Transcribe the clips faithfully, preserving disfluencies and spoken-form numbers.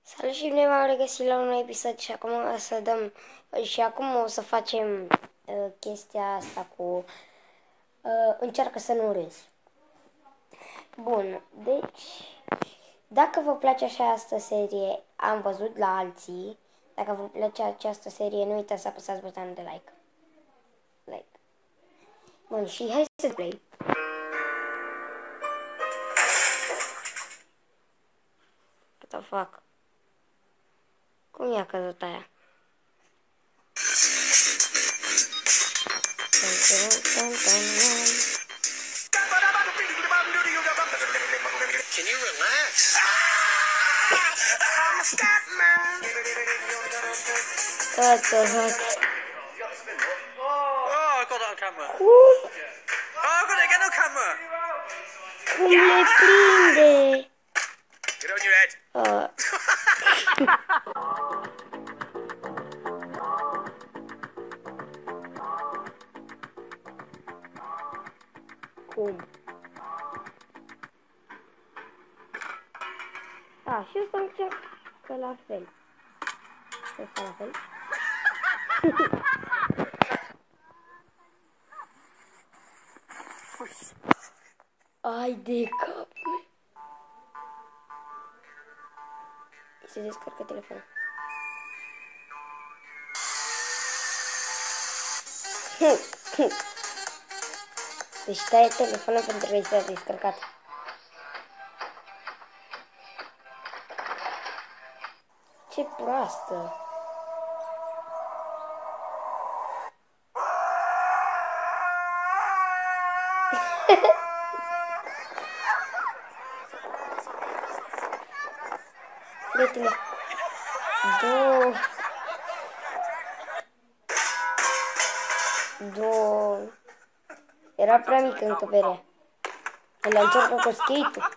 Salut și bine v-am regăsit la un nou episod și acum o să dăm și acum o să facem uh, chestia asta cu uh, încearcă să nu râzi. Bun, deci dacă vă place așa asta serie, am văzut la alții. Dacă vă place această serie, nu uitați să apăsați butonul de like. Like. Bun, și hai să play. What the fuck? Cum i-a căzut aia? Can you relax? What the fuck? Oh, I got that on camera. Cum? Oh, I got it again on camera. Cum le prinde? Get on your head. Uh. Cum? A, și ăsta încearcă la fel. Ăsta la fel. Ai de cap. Se descarcă telefonul. Deci taie telefonul pentru că s-a descărcat. Ce proastă! Uite-le! Două... Două... Era prea mică încăperea. El încearcă cu skate-ul.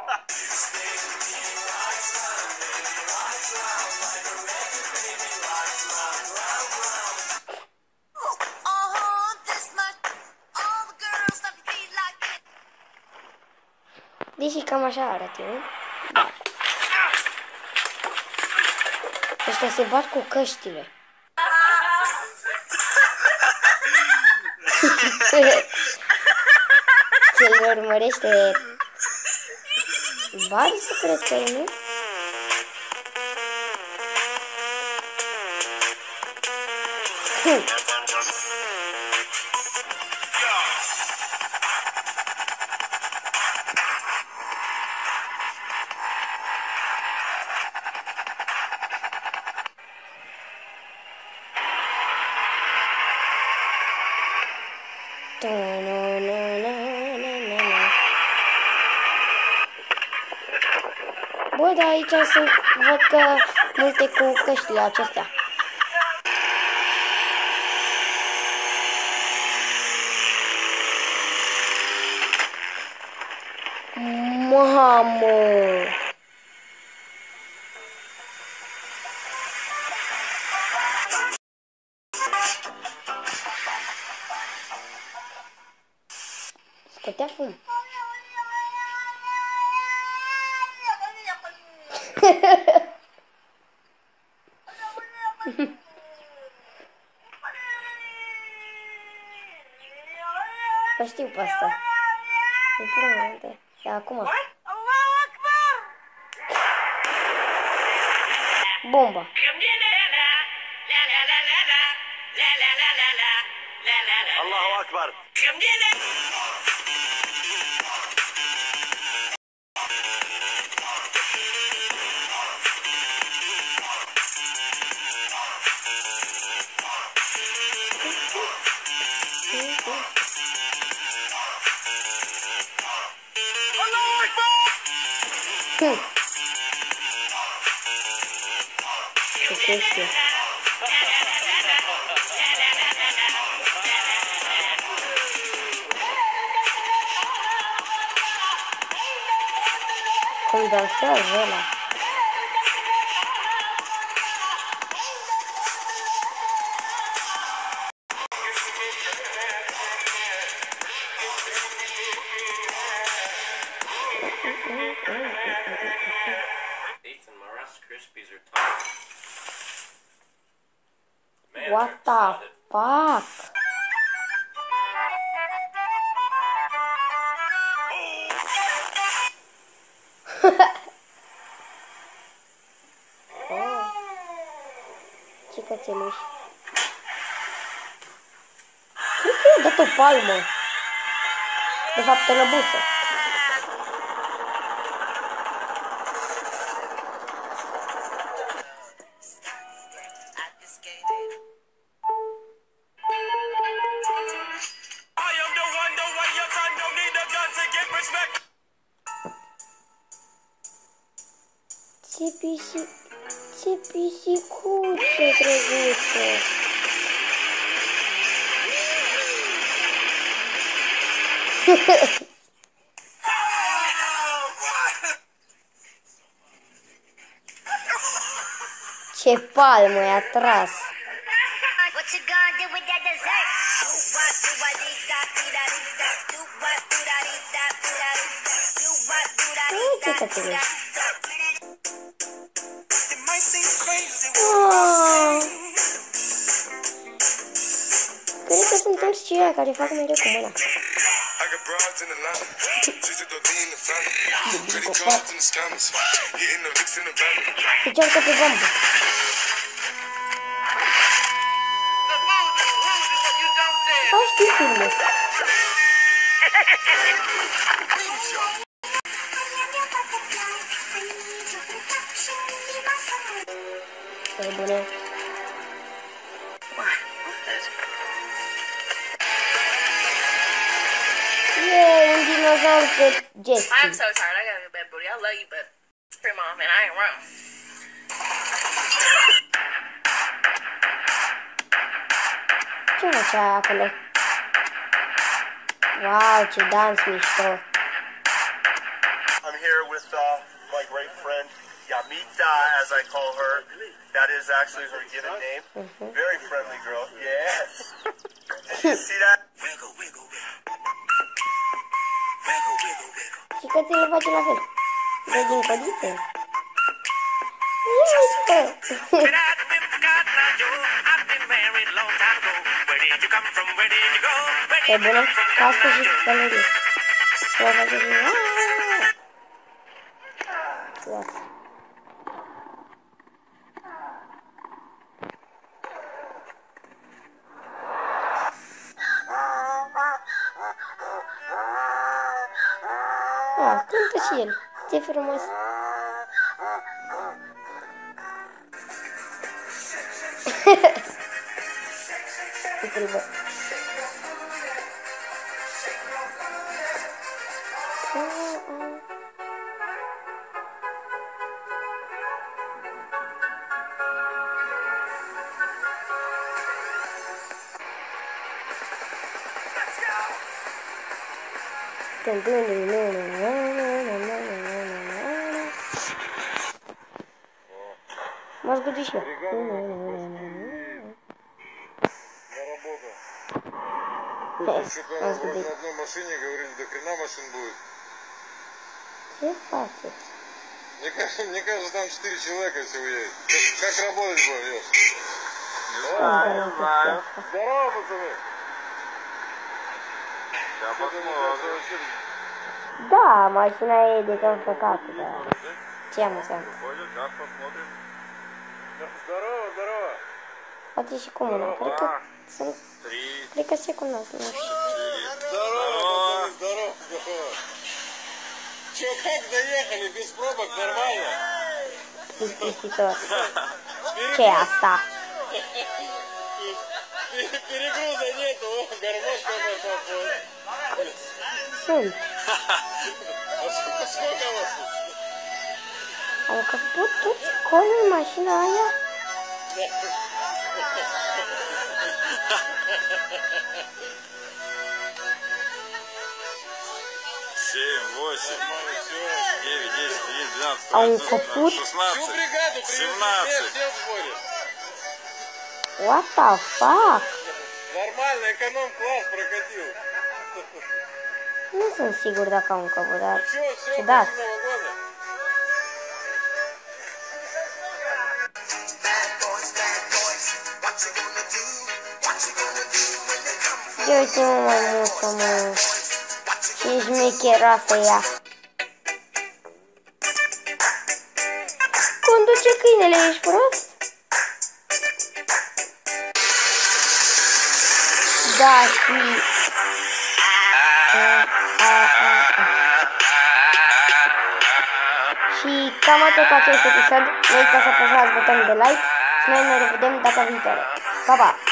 Deși cam așa arată, nu? Da. Ăștia se bat cu căștile. Ce-l urmărește Barzi, cred că e, nu? Bă, dar aici sunt, văd că multe cu căștile acestea. Mamă! Scotea fum. O știu pe asta. E prea multe. Ia acum. Bomba. Allahu Akbar. Hum. Que chestia. Cum dansează ăla. Ethan Morris. What the fuck? Oh. Ce cățeluși. Cred că i-a dat o palmă. De fapt, o lăbuță. Ce pisic... Ce pisicuțe drăguțe! Ce palmă i-a tras! Ce cățeluși! Oh. Cred că sunt toți cei care fac mereu cu mâna. Se cearcă pe bambă. Hai, știi filmul. E bune. Yay, un dinozaur pe jet ski. I'm so tired. I gotta go to bed, Booty. I love you, but scream off, man. I ain't wrong. Ce făcea acolo? Wow, ce dans mișto. I'm here with uh, my great friend Yamita, as I call her. That is actually her given name. Mm-hmm. Very friendly girl. Yes. Did you see that? Wiggle, wiggle, wiggle. Wiggle, wiggle, wiggle. Și că ți le face la fel. De din codițe. Iată! E bună? Cască și pălărie. Și o face din... Iată. Ah, cântă și el. Ce frumos. Uite-l, bă. Может быть еще. Что-то на одной машине говорили, до хрена машин будет. Все хватит. Мне кажется, мне кажется, там четыре человека все уедет. Как, как работать будем, Ёж? Не знаю. Здорово, пацаны. Сейчас посмотрим. Да, машина едет, он прокатывает. Да. Чем это? Сейчас посмотрим. Здорово, здорово. Вот еще коммуна. Прика... Три. Прикоси у нас. Здорово, пацаны, здорово, здорово. Че, как доехали? Без пробок нормально? Ce asta? Перегруза нету, гармошка пошла. Sunt. А сколько, сколько вас тут? Au căput toți acolo în mașina aia? семь, восемь, девять, десять, одиннадцать, двенадцать, Au тринадцать, căput? шестнадцать, Всю бригаду привезли, семнадцать. все в сборе. What the fuck? Нормально, эконом-класс прокатил. Nu sunt sigur dacă au un căput, dar... Все, все, Ciudat. машина вагона. uite mă, maimuță, mă. Ce șmecheroasă ea. Conduce câinele, ești prost? Da, și... A, a, a, a. Și cam atât cu acest episod. Nu uitați să apăsați butonul de like și noi ne revedem data viitoare. Pa, pa!